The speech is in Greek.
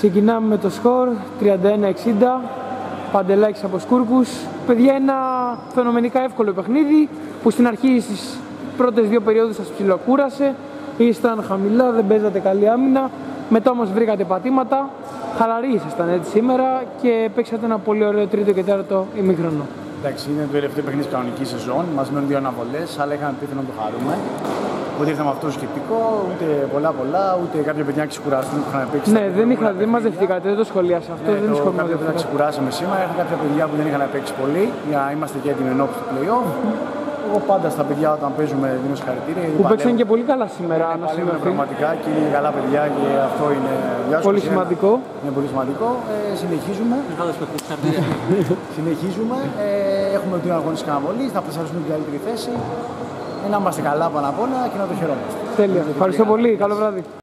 Ξεκινάμε με το σκορ 31-60, Παντελάκης από Σκούρκους. Παιδιά, ένα φαινομενικά εύκολο παιχνίδι που στην αρχή στις πρώτες δύο περιόδους σας ψιλοκούρασε. Ήσταν χαμηλά, δεν παίζατε καλή άμυνα. Μετά όμως βρήκατε πατήματα. Χαλαροί ήσασταν έτσι σήμερα και παίξατε ένα πολύ ωραίο τρίτο και τέταρτο ημίχρονο. Εντάξει, είναι το τελευταίο παιχνίδι της κανονικής σεζόν. Μας μένουν δύο αναβολές, αλλά είχαμε πει να το χαρούμε. Ούτε ήρθαμε αυτό το σκεπτικό, ούτε πολλά, ούτε κάποια παιδιά ξεκουραστούν που είχαν παίξει. Ναι, δεν μαζευτήκατε, δεν το σχολίασα αυτό. Ναι, δεν σχολιάσα. κάποια παιδιά ξεκουράσαμε σήμερα. Είχαν κάποια παιδιά που δεν είχαν παίξει πολύ για να είμαστε και έτοιμοι ενώπιση του play-off. Εγώ πάντα στα παιδιά όταν παίζουμε δίνω συγχαρητήρια. Που παίξαν και πολύ καλά σήμερα. Είναι πραγματικά και είναι καλά παιδιά και αυτό είναι πολύ σημαντικό. Είναι πολύ σημαντικό. Συνεχίζουμε. Συνεχίζουμε. Έχουμε δύο αγωνιστικές αναβολές, θα πλησιάσουμε την καλύτερη θέση. Να είμαστε καλά πάνω απ' όλα και να το χαιρόμαστε. Τέλεια. Ευχαριστώ πολύ. Καλό βράδυ.